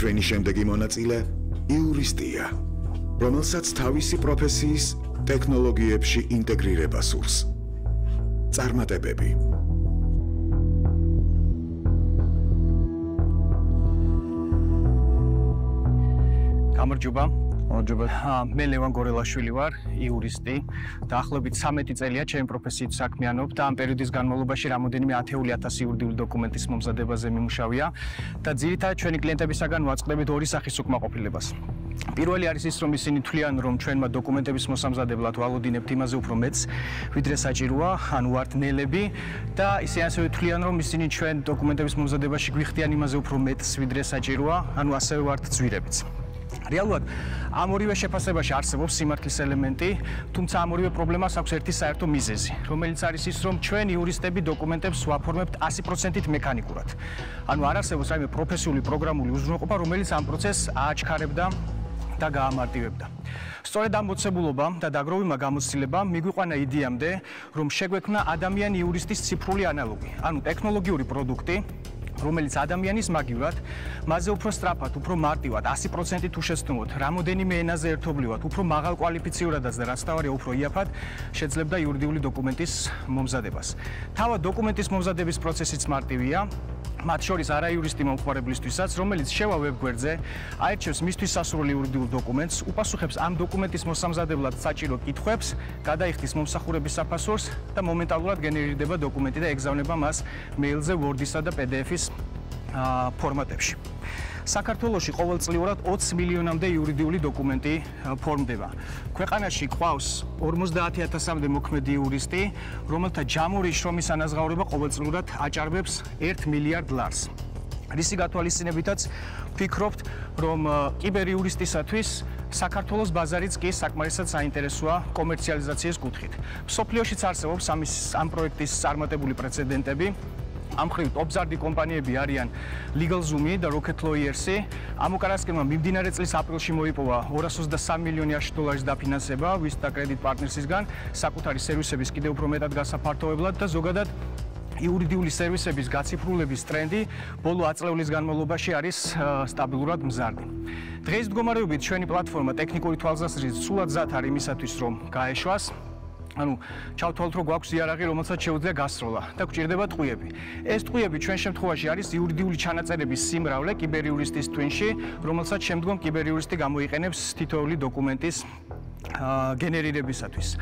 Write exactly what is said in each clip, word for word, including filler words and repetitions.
ჩვენი შემდეგი მონაწილე იურისტია, რომელსაც თავისი პროფესიის ტექნოლოგიებში ინტეგრირება სურს. წარმატებები. გამარჯობა. მე ლევან გორელაშვილი ვარ, იურისტი. დაახლოებით ცამეტი წელია ჩემი პროფესიით საქმიანობ და ამ პერიოდის განმავლობაში რამოდენიმე ათეული ათასი იურიდიული დოკუმენტის მომზადებაზე მიმუშავია და ძირითადად ჩვენი კლიენტებისაგან ვაწყდებით ორი სახის უკმაყოფილებას. პირველი არის ის, რომ ისინი თვლიან, რომ ჩვენმა დოკუმენტების მოსამზადებლად ვალოდინებთ იმაზე უფრო მეც, ვიდრე საჭიროა, ანუ ვართ ნელები და ისინი ასევე თვლიან, რომ ისინი ჩვენ დოკუმენტების მომზადებაში გვიხდიან იმაზე უფრო მეტს, ვიდრე საჭიროა, ანუ ასევე ვართ ძვირებიც. რეალურად ამ ორივე შეფასებაში არსებობს სიმართლის ელემენტი, თუმცა ამ ორივე პრობლემას აქვს ერთი საერთო მიზეზი, რომელიც არის ის, რომ ჩვენ იურისტები დოკუმენტებს ვაფორმებთ ასი პროცენტით მექანიკურად. ანუ არ არსებობს რაიმე პროფესიული პროგრამული უზრუნველყოფა, რომელიც ამ პროცესს ააჩქარებდა და გაამარტივებდა. სწორედ ამ მოცემულობამ და დაგროვებმა გამოცდილებამ მიგვიყვანა იდეამდე, რომ შეგვექმნა ადამიანი იურისტის ციფრული ანალოგი, ანუ ტექნოლოგიური პროდუქტი, რომელიც ადამიანის მაგივრად, მასზე უფრო სწრაფად, უფრო მარტივად, ასი პროცენტით თუ შეცდომოთ, რამოდენიმე ენაზე ერთობლივად, უფრო მაღალ კვალიფიციურადაც და რაც თავარია უფრო იაფად შეძლებდა იურიდიული დოკუმენტის მომზადებას. თავად დოკუმენტის მომზადების პროცესიც მარტივია, მათ შორის არაიურისტი მომხმარებლისთვისაც, რომელიც შევა ვებგვერდზე, აირჩევს მისთვის სასურველ იურიდიულ დოკუმენტს, უპასუხებს ამ დოკუმენტის მოსამზადებლად საჭირო კითხვებს, გადაიხდის მომსახურების საფასურს და მომენტალურად გენერირდება დოკუმენტი და ეგზავნება მას მეილზე, Word-ისა და P D F-ის ფორმატებში. საქართველოში ყოველწლიურად ოცი მილიონამდე იურიდიული დოკუმენტი ფორმდება. ქვეყანაში ყავს ორმოცდაათი ათასამდე მოქმედი იურისტი, რომელთა ჯამური შრომის ანაზღაურება ყოველწლიურად აჭარბებს ერთ მილიარდ ლარს. რისი გათვალისწინებითაც ვფიქრობთ, რომ კიბერიურისტისათვის საქართველოს ბაზარიც კი საკმარისად საინტერესოა კომერციალიზაციის კუთხით. მსოფლიოშიც არსებობს ამის ამ პროექტის წარმატებული პრეცედენტები. ამ ხრივ ტოპზარდი კომპანიები არიან LegalZoom და Rocket Lawyers-ი. ამ უკანასკნელმა მიმდინარე წლის აპრილში მოიპოვა ორას ოცდასამი მილიონი აშშ დოლარის დაფინანსება Vista Credit Partners-ისგან საკუთარი სერვისების კიდევ უფრო მეტად გასაფართოებლად და ზოგადად იურიდიული სერვისების გაციფრულების ტრენდი ბოლო ათი წლის განმავლობაში არის სტაბილურად მზარდი. დღეს მდგომარეობით ჩვენი პლატფორმა ტექნიკური თვალსაზრისით სულად მზად არის იმისათვის, რომ გაეშვას. ანუ ჩავთვალოთ, რომ გვაქვს იარაღი, რომელსაც შეუძლია გასროლა და გვჭირდება ტყვიები. ეს ტყვიები ჩვენ შემთხვევაში არის იურიდიული ჩანაწერების სიმრავლე კიბერიურისტის twin-ში, რომელსაც შემდგომ კიბერიურისტი გამოიყენებს თითოეული დოკუმენტის გენერირებისათვის.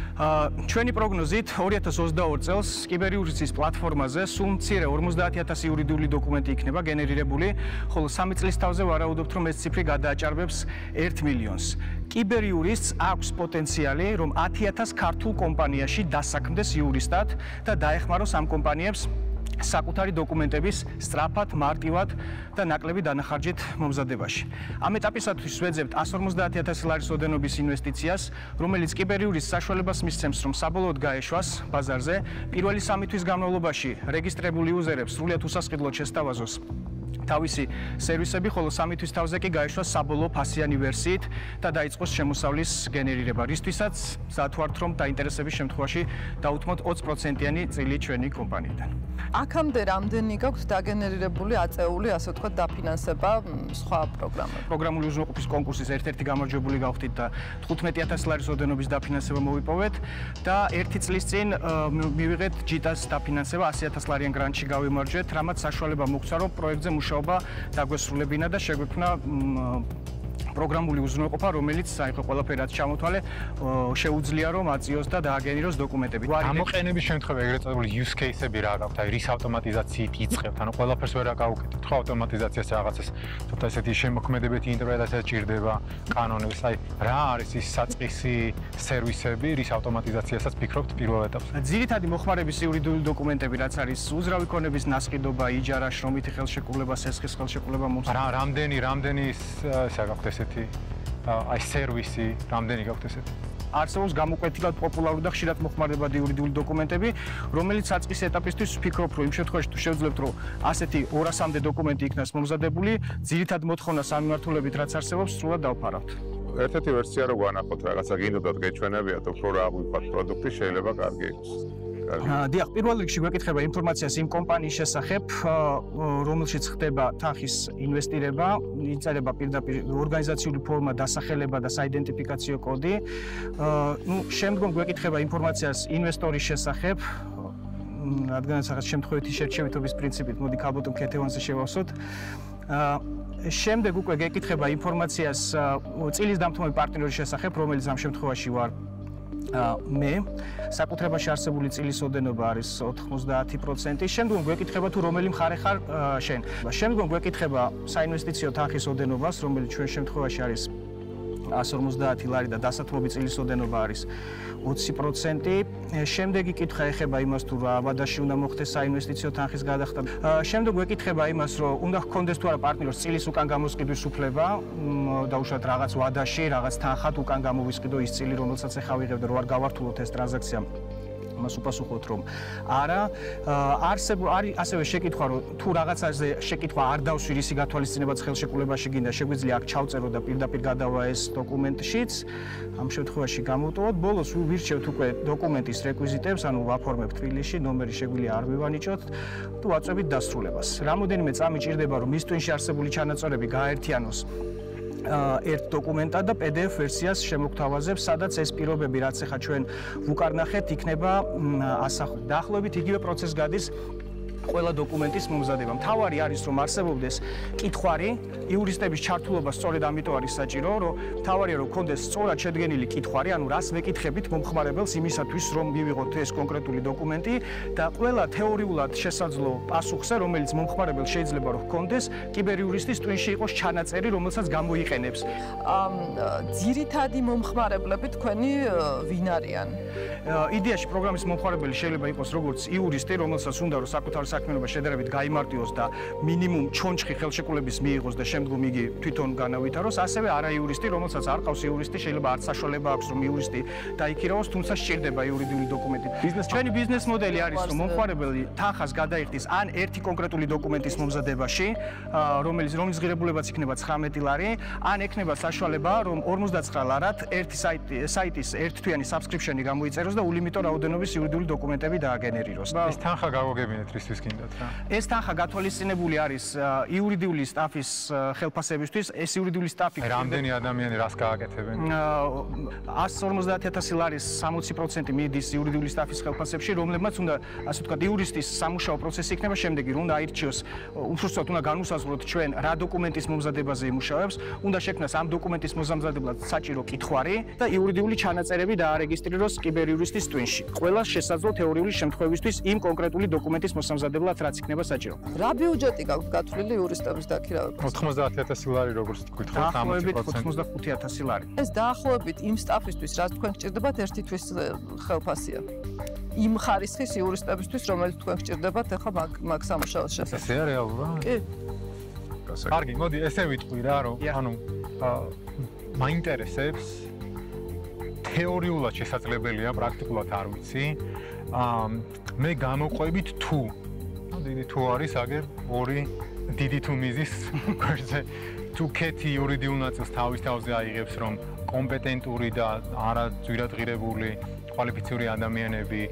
ჩვენი პროგნოზით ორი ათას ოცდაორი წელს კიბერიურისტის პლატფორმაზე სულ მცირე ორმოცდაათი ათასი იურიდიული დოკუმენტი იქნება გენერირებული, ხოლო სამი წლის თავზე ვარაუდობთ, რომ ეს ციფრი გადააჭარბებს ერთ მილიონს. კიბერიურისტს აქვს პოტენციალი, რომ ათი ათას ქართულ კომპანიაში დასაქმდეს იურისტად და დაეხმაროს ამ კომპანიებს საკუთარი დოკუმენტების სწრაფად, მარტივად და ნაკლები დანახარჯით მომზადებაში. ამ ეტაპისათვის ვეძებთ ასი ორმოცდაათი ათასი ლარის ოდენობის ინვესტიციას, რომელიც კიბერიურისტს საშუალებას მისცემს, რომ საბოლოოდ გაეშვას ბაზარზე, პირველი სამი თვის განმავლობაში რეგისტრირებული იუზერებს სრულიად უსასყიდლოდ შესთავაზოს თავისი სერვისები, ხოლო სამი თვის თავზე კი გაეშვას საბოლოო ფასიანი ვერსიით და დაიწყოს შემოსავლის გენერირება, რისთვისაც მზად ვართ, რომ დაინტერესების შემთხვევაში დაუთმოთ ოცი პროცენტიანი წილი ჩვენი კომპანიიდან. აქამდე რამდენი გაქვთ დაგენერირებული აწეული, ასე ვთქვათ, დაფინანსება სხვა პროგრამებში? პროგრამული უზრუნველყოფის კონკურსის ერთ-ერთი გამარჯვებული გავხდით და თხუთმეტი ათასი ლარის ოდენობის დაფინანსება მოვიპოვეთ და ერთი წლის წინ მივიღეთ ჯიტას დაფინანსება ასი ათას ლარიან გრანტში გავიმარჯვეთ, რამაც საშუალება მოგვცა, რომ პროექტზე მუშაობა დაგვესრულებინა და შეგვექმნა პროგრამული უზრუნველყოფა, რომელიც საერთო ყველაფერი რაც ჩამოთვალე, შეუძლია რომ აწიოს და დააგენიროს დოკუმენტები. გამოყენების შემთხვევაში ეგრეთ წოდებული use case-ები რა გაქვთ? აი რის ავტომატიზაციით იწყებთ? ანუ ყველაფერს ვერ აკავკეთებთ. ხო ავტომატიზაციას რაღაცას, თუმცა ესეთი შემოქმედებითი ინტერპრეტაცია ჭირდება კანონების. აი რა არის ის საწყისი სერვისები, რის ავტომატიზაციასაც ფიქრობთ პირველ ეტაპზე? ძირითადი მოხმარების იურიდიული დოკუმენტები, რაც არის უზრავი ქონების ნასყიდობა, იჯარა, შრომითი ხელშეკრულება, სესხის ხელშეკრულება, რა რამდენი რამდენი ესა გაქვთ ეს აი სერვისი, რამდენი გაქვთ ესეთი? არსებობს გამოკვეთილად პოპულარული და ხშირად მოხმარებადი იურიდიული დოკუმენტები, რომელიც საწყის ეტაპისთვის ვფიქრობ, რომ იმ შემთხვევაში თუ შევძლებთ, რომ ასეთი ორასამდე დოკუმენტი იქნას მომზადებული, ძირითად მოთხოვნა სამიმართულებით რაც არსებობს, სრულად დავფარავთ. ერთ-ერთი ვერსია რო გვანახოთ, რაღაცა გინდოდათ გეჩვენებიათ, უფრო რა აღვიქვათ პროდუქტი შეიძლება კარგი იყოს. დიახ, პირველ რიგში გვეკითხება ინფორმაციას იმ კომპანიის შესახებ, რომელშიც ხდება თანხის ინვესტირება, იწერება პირდაპირ ორგანიზაციული ფორმა, დასახელება და საიდენტიფიკაციო კოდი. ნუ შემდგომ გვეკითხება ინფორმაციას ინვესტორის შესახებ, რადგანაც რაღაც შემთხვევითი შერჩევითობის პრინციპით მოდი ქალბატონ ქეთევანზე შევავსოთ. შემდეგ უკვე გეკითხება ინფორმაციას წილის დამთმობი პარტნიორის შესახებ, რომელიც ამ შემთხვევაში ვარ მე. საკუთრებაში არსებული წილის ოდენობა არის ოთხმოცდაათი პროცენტი. შემდგომ გვეკითხება თუ რომელი მხარე ხარ შენ. შემდგომ გვეკითხება საინვესტიციო თანხის ოდენობას, რომელიც ჩვენ შემთხვევაში არის εκατს ორმოცდაათი ლარი და დასათმობი წილის ოდენობა არის ოცი პროცენტი. შემდეგი კითხვა ეხება იმას თუ რა ვადაში უნდა მოხდეს საინვესტიციო თანხის გადახდა. შემდეგ გვეკითხება იმას, რომ უნდა ჰქონდეს თუ არა პარტნიორს წილის უკან გამოსყიდვის უფლება, დაუშვათ რაღაც ვადაში, რაღაც თანხად უკან გამოვისყიდო ის წილი, რომელსაც ეხა ვიღებ და რო არ გავართულოთ ეს ტრანზაქცია. მას უპასუხოთ რომ არა არსებულ არის ასევე შეკითხვა რომ თუ რაღაცაზე შეკითხვა არ დავსვი რისი გათვალისწინებაც ხელშეკრულებაში გინდა შეგვიძლია აქ ჩავწერო და პირდაპირ გადავა ეს დოკუმენტშიც ამ შემთხვევაში გამოვტოვოთ ბოლოს ვირჩევთ უკვე დოკუმენტის რეკვიზიტებს ანუ ვაფორმებთ თბილისში ნომერი შეგვიძლია არ მივანიჭოთ თუ ვაწვევით დასრულებას რამოდენიმე წამი ჭირდება რომ მის ტვინში არსებული ჩანაწერები გააერთიანოს ერთ დოკუმენტად და პი დი ეფ ვერსიას შემოგთავაზებს, სადაც ეს პირობები, რაც ახლა ჩვენ ვუკარნახეთ, იქნება ასახული. დაახლოებით იგივე პროცესი გადის ყველა დოკუმენტის მომზადება. მთავარი არის, რომ არსებობდეს კითხვარი, იურისტების ჩართულობა სწორედ ამიტომ არის საჭირო, რომ მთავარია რომ გქონდეს სწორად შედგენილი კითხვარი, ანუ რას ვეკითხებით მომხმარებელს იმისათვის, რომ მივიღოთ ეს კონკრეტული დოკუმენტი და ყველა თეორიულად შესაძლო პასუხზე, რომელიც მომხმარებელს შეიძლება რომ გქონდეს, კიბერიურისტის ტვინში იყოს ჩანაწერი, რომელსაც გამოიყენებს. ამ ძირითადი მომხმარებლები თქვენი ვინ არიან? იდეაში პროგრამის მომხმარებელი შეიძლება იყოს როგორც იურისტი, რომელსაც უნდა რომ საკუთარ საქმიანობა შედარებით გაიმარტიოს და მინიმუმ ჩონჩხი ხელშეკრულების მიიღოს და შემდგომ იგი თვითონ განავითაროს, ასევე არაიურისტი, რომელსაც არ ყავს იურისტი, შეიძლება არც საშუალება აქვს რომ იურისტი დაიქირავოს, თუმცა სჭირდება იურიდიული დოკუმენტი. ჩვენი ბიზნეს მოდელი არის რომ მომხმარებელი თანხას გადაიხდის ან ერთი კონკრეტული დოკუმენტის მომზადებაში, რომელიც რომლის ღირებულებაც იქნება ცხრამეტი ლარი, ან ექნება საშუალება რომ ორმოცდაცხრა ლარად ერთი საიტის ერთთვიანი subscription-ი გამოიწეროს და ულიმიტო რაოდენობის იურიდიული დოკუმენტები დააგენერიროს. ეს თანხა გავაგებინეთ რისთვის გინდათ რა? ეს თანხა გათვალისწინებული არის იურიდიული სტაფის ხელფასებისთვის. ეს იურიდიული სტაფი რამდენი ადამიანი რას გააკეთებენ? εκατს ორმოცდაათი ათასი ლარის სამოცი პროცენტი მიდის იურიდიული სტაფის ხელფასებში, რომლებმაც უნდა, ასე ვთქვათ, იურისტის სამუშაო პროცესი იქნება შემდეგი, რომ უნდა აირჩიოს, უბრალოდ უნდა განუსაზღვროთ ჩვენ რა დოკუმენტის მომზადებაზე იმუშავებს, უნდა შექმნას ამ დოკუმენტის მომზადებლად საჭირო კითხვარი და იურიდიული ჩანაწერები დაარეგისტრიროს კიბერიურისტის ტვინში. ყველა შესაძლო თეორიული შემთხვევისთვის იმ კონკრეტული დოკუმენტის მოსამზადებლად რაც იქნება საჭირო. რა ბიუჯეტი გაქვთ გათვლილი იურისტების დაქირავებას? ოთხმოცდაათი ათასი ლარი როგორც თქვით, დაახლოებით ოცდახუთი ათასი ლარი. ეს დაახლოებით იმ სტაფისთვის, რაც თქვენ გჭირდებათ ერთი თვის ხელფასია. იმ ხარისხის იურისტებისთვის, რომელიც თქვენ გჭირდებათ ახლა მაგ სამუშაოს შესახებ. ესეა რეალურა? კი. კარგი, მოდი ესე ვიტყვი რა, რომ ანუ მაინტერესებს თეორიულად შესაძლებელია, პრაქტიკულად არ ვიცი. მე გამოყვებით თუ დიდი თუ არის აგერ ორი დიდი თუ მიზის გვერდზე თუ ქეთი იურიდიულ ნაწილს თავის თავზე აიღებს რომ კომპეტენტური და არა ძვირადღირებული კვალიფიციური ადამიანები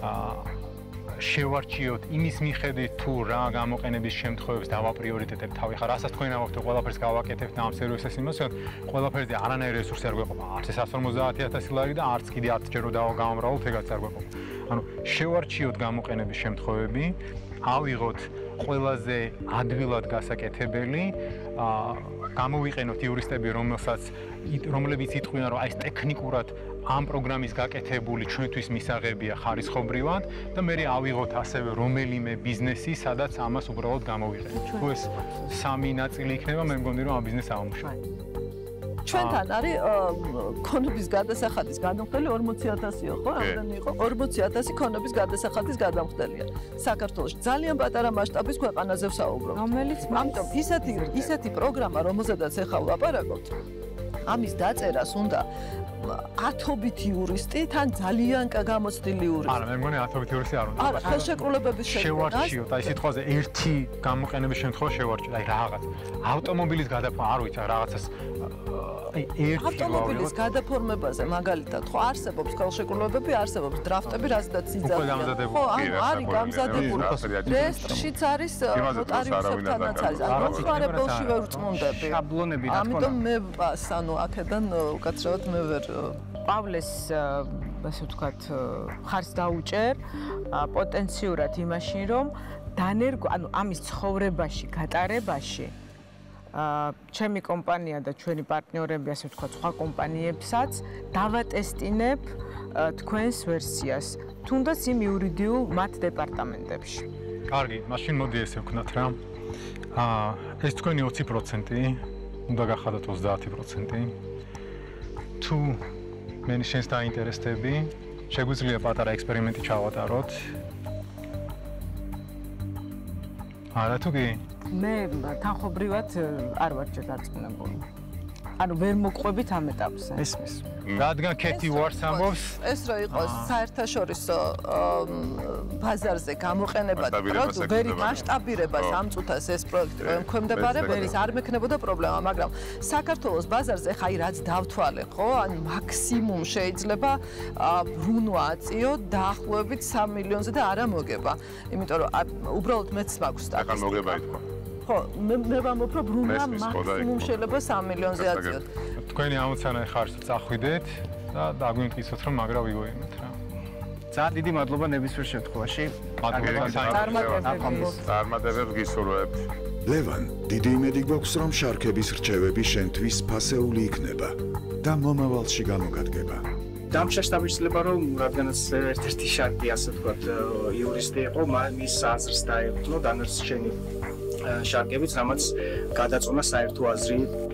შევარჩიოთ იმის მიხედვით თუ რა გამოყენების შემთხვევებს დავაპრიორიტეტებთ თავი ხარ რასაც თქვენ ამბობთ ყველაფერს გავაკეთებთ ამ სერვისის იმასთან ყველაფერზე არანაირი რესურსი არ გვეყოფა არც ეს εκατს ორმოცდაათი ათასი ლარი და არც კიდე ათჯერ რო დავამრავლოთ ეგაც არ გვეყოფა ანუ შევარჩიოთ გამოყენების შემთხვევები ავიღოთ ყველაზე ადვილად გასაკეთებელი გამოვიყენოთ იურისტები რომელსაც რომლებიც იტყვიან რომ აი ეს ტექნიკურად ამ პროგრამის გაკეთებული ჩვენთვის მისაღებია ხარისხობრივად და მე ავიღოთ ასევე რომელიმე ბიზნესი, სადაც ამას უბრალოდ გამოვიყენოთ. თუ ეს სამი ნაწილი იქნება, მე მგონი რომ ამ ბიზნესს ავამუშავებ. ჩვენთან არის ქონების გადასახადის გადამხდელი ორმოცი ათასიო, ხო? რამდენი იყო? ორმოცი ათასი ქონების გადასახადის გადამხდელია. საქართველოში ძალიან პატარა მასშტაბის ქვეყანაზე ვსაუბრობ. რომელიც ამიტომ ისეთი ისეთი პროგრამა, რომელზედაც ახლა ვლაპარაკობთ, ამის დაწერას უნდა ათობით იურისტი, თან ძალიან გამოცდილი იურისტი. არა, მე მგონი ათობით იურისტი არ უნდა. არა, ხელშეკრულებების შექმნას შევარჩიოთ, აი სიტყვაზე ერთი გამოყენების შემთხვევაში შევარჩიოთ, აი რაღაც ავტომობილის გადაფორმა, არ ვიცი, რაღაცას აი ერთი ავტომობილის გადაფორმებაზე მაგალითად ხო არსებობს ხელშეკრულებები, არსებობს დრაფტები, რაზედაც იძახიან. ხო, ანუ არის გამზადებული. რეესტრშიც არის ნოტარიუსებთანაც არის. ანუ მოხმარებელში ვერ წმუნდები. შაბლონები რა თქმა უნდა. ამიტომ მე ანუ აქედან უკაცრავად მე ვერ პავლეს ასე ვთქვათ ხარს დაუჭერ პოტენციურად იმაში რომ დანერგო ანუ ამის ცხოვრებაში გატარებაში ჩემი კომპანია და ჩვენი პარტნიორები ასე ვთქვათ სხვა კომპანიებსაც დავატესტინებ თქვენს ვერსიას თუნდაც იმ იურიდიულ მათ დეპარტამენტებში. კარგი, მაშინ მოდი ესე ვქნათ რა. აა ეს თქვენი ოცი პროცენტი უნდა გახადოთ ოცდაათი პროცენტი. თუ მე შენს დაინტერესდები, შეგვიძლია პატარა ექსპერიმენტი ჩავატაროთ. არა თუ კი? მე თანხობრივად არ ვარ ჯერ დარწმუნებული. ანუ ვერ მოყვებით ამ ეტაპზე. ესმის. რადგან კეთი ვარს ამბობს, ეს რო იყოს საერთაშორისო ბაზარზე გამოყენება და ვერი მასშტაბირებას ამ წუთას ეს პროექტი რომ ქვემდებარებოდეს არ მექნებოდა პრობლემა, მაგრამ საქართველოს ბაზარზე ხა აი რაც დავთვალე, ხო? ანუ მაქსიმუმ შეიძლება ბრუნვა აწიო დაახლოებით სამ მილიონზე და არა მოგება. იმიტომ რომ უბრალოდ მეც მაქვს სტატისტიკა. ახლა მოგება ითქვა. ხო, მე მე ვამბობ რომ ბრუნვა მაქსიმუმ შეიძლება სამ მილიონზე აწიოთ. თქვენი ამოცანა ხარს წახვიდეთ და დაგვიმტკიცოთ რომ მაგრა ვიგოინოთ რა. ძალიან დიდი მადლობა ნებისმიერ შემთხვევაში. წარმატებებს გისურვებთ. ლევან, დიდი იმედი გვაქვს რომ შარქების რჩევები შენთვის ფასეული იქნება და მომავალში გამოგადგება. დამშაშტაბი შეიძლება რომ რადგანაც ერთ-ერთი შარკი ასე ვთქვათ იურისტი იყო, მის აზრს დაეყო დანარჩენი შარკებიც, რამაც გადაწონა საერთო აზრი